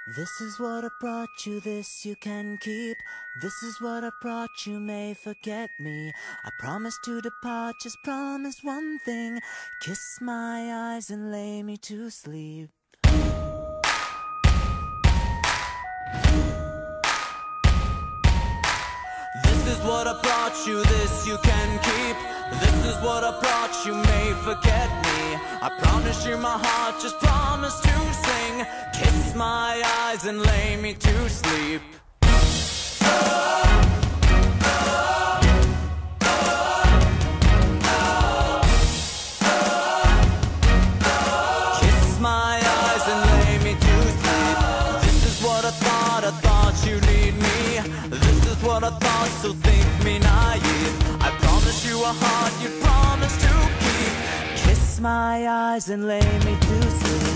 This is what I brought you, this you can keep. This is what I brought you, may forget me. I promise to depart, just promise one thing. Kiss my eyes and lay me to sleep. This is what I brought you, this you can keep. This is what I brought you, may forget me. I promise you my heart, just promise to sing. Kiss my eyes and lay me to sleep. Kiss my eyes and lay me to sleep. This is what I thought you'd need me. This is what I thought, so think me naive. I promise you a heart you promise to keep. Kiss my eyes and lay me to sleep.